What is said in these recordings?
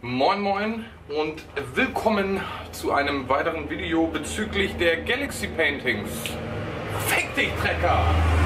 Moin Moin und willkommen zu einem weiteren Video bezüglich der Galaxy Paintings. Fick dich, Trecker!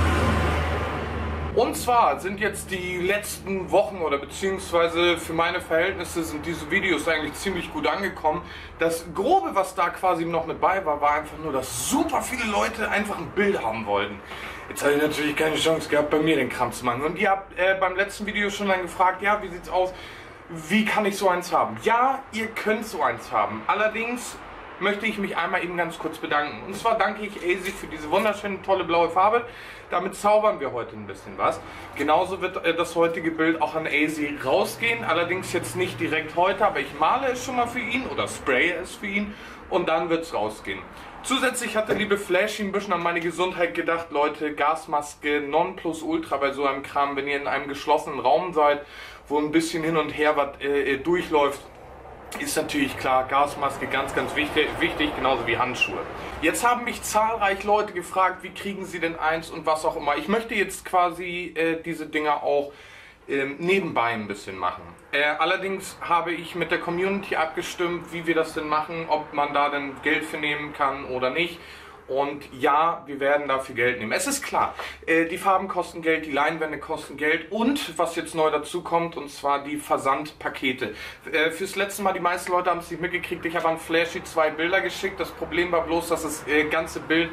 Und zwar sind jetzt die letzten Wochen oder beziehungsweise für meine Verhältnisse sind diese Videos eigentlich ziemlich gut angekommen. Das Grobe, was da quasi noch mit bei war, war einfach nur, dass super viele Leute einfach ein Bild haben wollten. Jetzt habe ich natürlich keine Chance gehabt, bei mir den Kram zu machen. Und ihr habt beim letzten Video schon dann gefragt, ja, wie sieht's aus? Wie kann ich so eins haben? Ja, ihr könnt so eins haben. Allerdings möchte ich mich einmal eben ganz kurz bedanken. Und zwar danke ich ASI für diese wunderschöne, tolle blaue Farbe. Damit zaubern wir heute ein bisschen was. Genauso wird das heutige Bild auch an ASI rausgehen. Allerdings jetzt nicht direkt heute, aber ich male es schon mal für ihn oder spraye es für ihn und dann wird es rausgehen. Zusätzlich hat der liebe Flashy ein bisschen an meine Gesundheit gedacht. Leute, Gasmaske Nonplusultra bei so einem Kram, wenn ihr in einem geschlossenen Raum seid, wo ein bisschen hin und her was durchläuft, ist natürlich klar, Gasmaske ganz, ganz wichtig, genauso wie Handschuhe. Jetzt haben mich zahlreich Leute gefragt, wie kriegen sie denn eins und was auch immer. Ich möchte jetzt quasi diese Dinger auch nebenbei ein bisschen machen. Allerdings habe ich mit der Community abgestimmt, wie wir das denn machen, ob man da denn Geld für nehmen kann oder nicht. Und ja, wir werden dafür Geld nehmen. Es ist klar, die Farben kosten Geld, die Leinwände kosten Geld und was jetzt neu dazu kommt, und zwar die Versandpakete. Fürs letzte Mal, die meisten Leute haben es nicht mitgekriegt, ich habe an Flashy 2 Bilder geschickt. Das Problem war bloß, dass das ganze Bild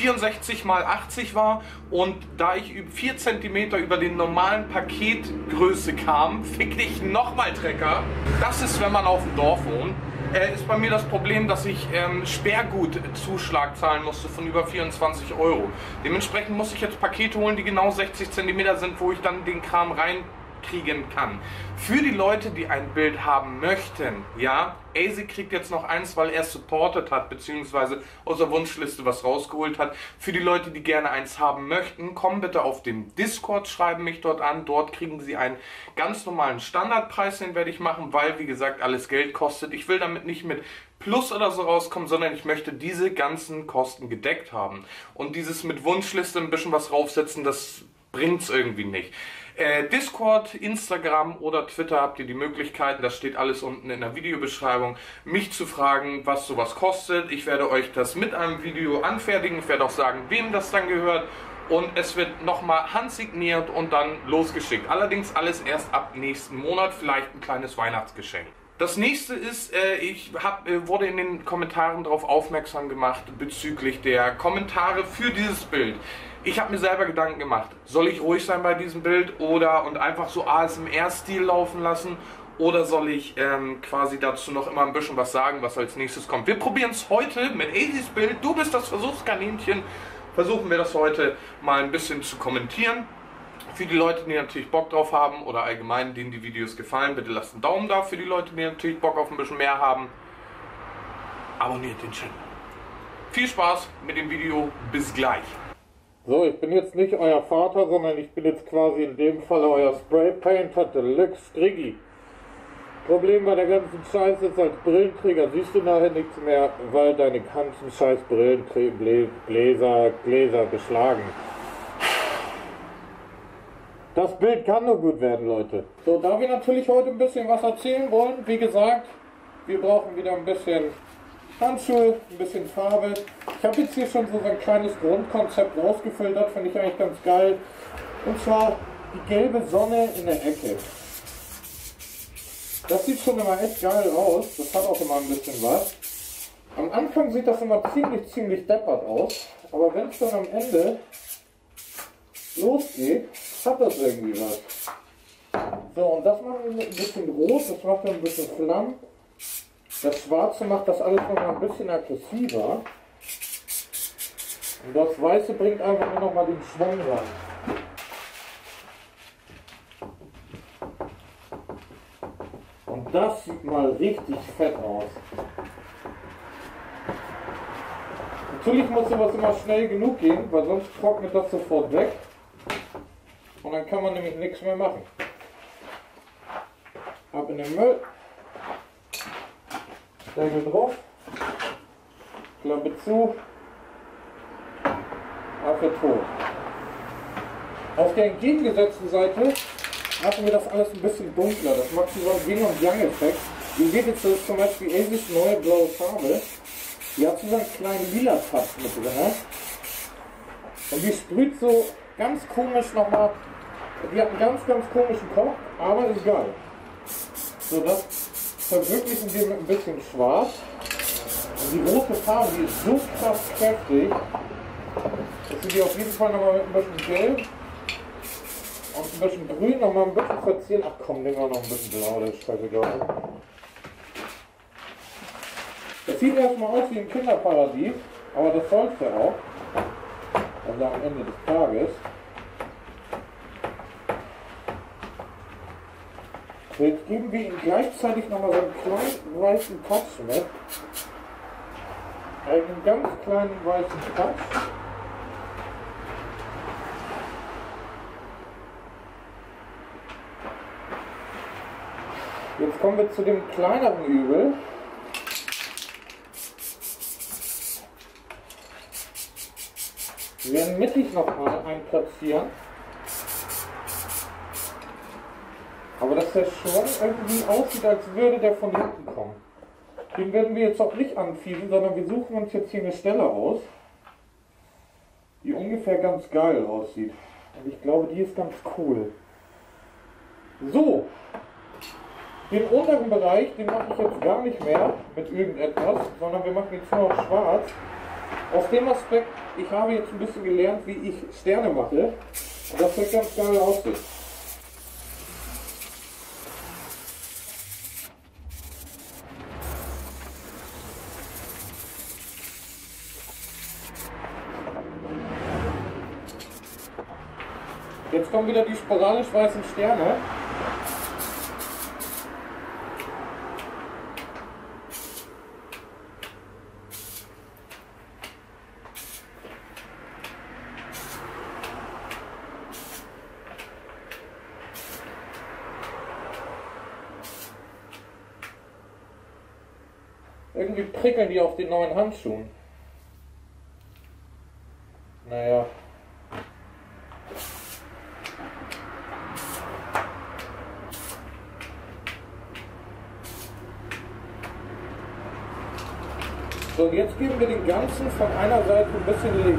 64 x 80 war und da ich 4 cm über den normalen Paketgröße kam, fick dich nochmal, Trecker. Das ist, wenn man auf dem Dorf wohnt. Ist bei mir das Problem, dass ich Sperrgutzuschlag zahlen musste von über 24 €. Dementsprechend muss ich jetzt Pakete holen, die genau 60 cm sind, wo ich dann den Kram reinkriegen kann. Für die Leute, die ein Bild haben möchten, ja, ASI kriegt jetzt noch eins, weil er supported hat, beziehungsweise aus der Wunschliste was rausgeholt hat. Für die Leute, die gerne eins haben möchten, kommen bitte auf den Discord, schreiben mich dort an. Dort kriegen sie einen ganz normalen Standardpreis, den werde ich machen, weil, wie gesagt, alles Geld kostet. Ich will damit nicht mit Plus oder so rauskommen, sondern ich möchte diese ganzen Kosten gedeckt haben. Und dieses mit Wunschliste ein bisschen was raufsetzen, das bringt es irgendwie nicht. Discord, Instagram oder Twitter habt ihr die Möglichkeiten, das steht alles unten in der Videobeschreibung, mich zu fragen, was sowas kostet. Ich werde euch das mit einem Video anfertigen, ich werde auch sagen, wem das dann gehört und es wird nochmal handsigniert und dann losgeschickt. Allerdings alles erst ab nächsten Monat, vielleicht ein kleines Weihnachtsgeschenk. Das nächste ist, ich wurde in den Kommentaren darauf aufmerksam gemacht bezüglich der Kommentare für dieses Bild. Ich habe mir selber Gedanken gemacht, soll ich ruhig sein bei diesem Bild und einfach so ASMR-Stil laufen lassen oder soll ich quasi dazu noch immer ein bisschen was sagen, was als nächstes kommt. Wir probieren es heute mit ASIs Bild, du bist das Versuchskaninchen, versuchen wir das heute mal ein bisschen zu kommentieren. Für die Leute, die natürlich Bock drauf haben oder allgemein, denen die Videos gefallen, bitte lasst einen Daumen da. Für die Leute, die natürlich Bock auf ein bisschen mehr haben, abonniert den Channel. Viel Spaß mit dem Video, bis gleich. So, ich bin jetzt nicht euer Vater, sondern ich bin jetzt quasi in dem Falle euer Spraypainter Deluxe Striggy. Problem bei der ganzen Scheiße ist, als Brillenträger siehst du nachher nichts mehr, weil deine ganzen scheiß Gläser beschlagen. Das Bild kann nur gut werden, Leute. So, da wir natürlich heute ein bisschen was erzählen wollen, wie gesagt, wir brauchen wieder ein bisschen Handschuhe, ein bisschen Farbe. Ich habe jetzt hier schon so ein kleines Grundkonzept rausgefiltert, finde ich eigentlich ganz geil. Und zwar die gelbe Sonne in der Ecke. Das sieht schon immer echt geil aus, das hat auch immer ein bisschen was. Am Anfang sieht das immer ziemlich deppert aus, aber wenn es dann am Ende losgeht, hat das irgendwie was. So, und das machen wir mit ein bisschen Rot, das macht dann ein bisschen Flammen. Das Schwarze macht das alles noch mal ein bisschen aggressiver. Und das Weiße bringt einfach nur noch mal den Schwung rein. Und das sieht mal richtig fett aus. Natürlich muss sowas immer schnell genug gehen, weil sonst trocknet das sofort weg. Und dann kann man nämlich nichts mehr machen. Ab in den Müll. Deckel drauf. Klappe zu. Affe tot. Auf der entgegengesetzten Seite machen wir das alles ein bisschen dunkler. Das macht so einen Yin- und Yang-Effekt. Ihr seht jetzt, das ist zum Beispiel Elvis neue blaue Farbe. Die hat so einen kleinen lila Touch mit drin. Und die sprüht so ganz komisch nochmal. Die hat einen ganz, ganz komischen Kopf, aber ist geil. So, das verwirklichen wir mit ein bisschen Schwarz. Und die rote Farbe, die ist so krass kräftig, dass wir die auf jeden Fall nochmal mit ein bisschen Gelb und ein bisschen Grün nochmal ein bisschen verzieren. Ach komm, nehmen wir noch ein bisschen Blau, das ist scheißegal. Das sieht erstmal aus wie ein Kinderparadies, aber das soll es ja auch. Also am Ende des Tages. So, jetzt geben wir ihm gleichzeitig nochmal so einen kleinen weißen Touch mit. Einen ganz kleinen weißen Touch. Jetzt kommen wir zu dem kleineren Übel. Wir werden mittig nochmal einen platzieren. Aber dass der schon irgendwie aussieht, als würde der von hinten kommen. Den werden wir jetzt auch nicht anfieben, sondern wir suchen uns jetzt hier eine Stelle aus, die ungefähr ganz geil aussieht. Und ich glaube, die ist ganz cool. So, den unteren Bereich, den mache ich jetzt gar nicht mehr mit irgendetwas, sondern wir machen jetzt nur noch schwarz. Aus dem Aspekt, ich habe jetzt ein bisschen gelernt, wie ich Sterne mache. Und das wird ganz geil aussehen. Jetzt kommen wieder die sporadisch weißen Sterne. Irgendwie prickeln die auf den neuen Handschuhen. Naja. So, und jetzt geben wir den Ganzen von einer Seite ein bisschen Licht.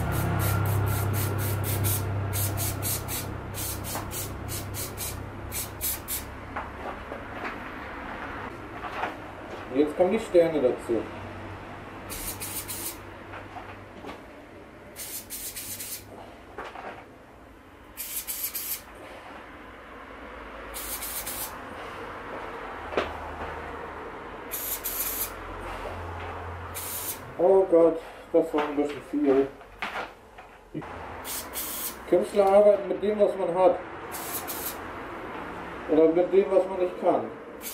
Und jetzt kommen die Sterne dazu. Oh Gott, das war ein bisschen viel. Künstler arbeiten mit dem, was man hat. Oder mit dem, was man nicht kann.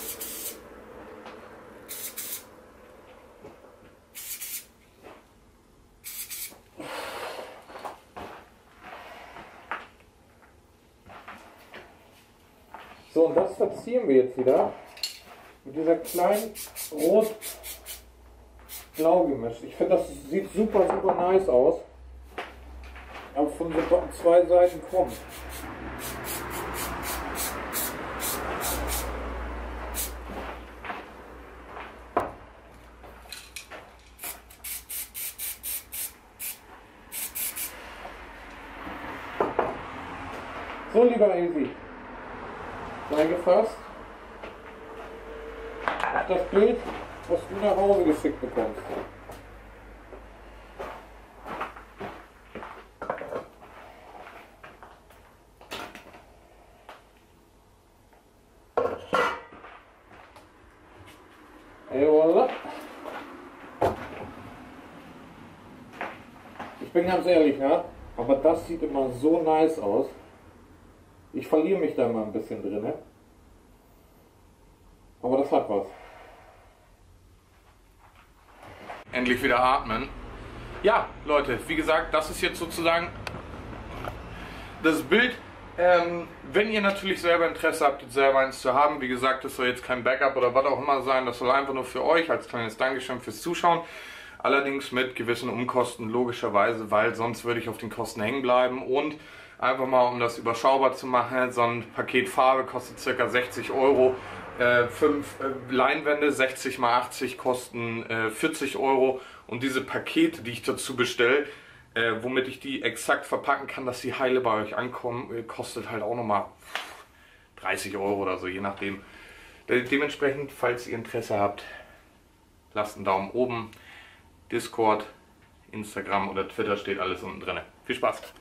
So, und das verzieren wir jetzt wieder mit dieser kleinen Rot-Blau gemischt. Ich finde, das sieht super, super nice aus. Aber von so zwei Seiten kommt. So, lieber Easy. Sei gefasst auf das Bild, was du nach Hause geschickt bekommst. Et voilà. Ich bin ganz ehrlich, ja, aber das sieht immer so nice aus. Ich verliere mich da mal ein bisschen drin, ne? Aber das hat was. Endlich wieder atmen. Ja, Leute, wie gesagt, das ist jetzt sozusagen das Bild. Wenn ihr natürlich selber Interesse habt, jetzt selber eins zu haben, wie gesagt, das soll jetzt kein Backup oder was auch immer sein, das soll einfach nur für euch als kleines Dankeschön fürs Zuschauen. Allerdings mit gewissen Umkosten, logischerweise, weil sonst würde ich auf den Kosten hängen bleiben. Und einfach mal, um das überschaubar zu machen, so ein Paket Farbe kostet ca. 60 Euro. 5 Leinwände, 60 x 80 kosten 40 Euro. Und diese Pakete, die ich dazu bestelle, womit ich die exakt verpacken kann, dass die heile bei euch ankommen, kostet halt auch nochmal 30 Euro oder so, je nachdem. Dementsprechend, falls ihr Interesse habt, lasst einen Daumen oben. Discord, Instagram oder Twitter steht alles unten drin. Viel Spaß!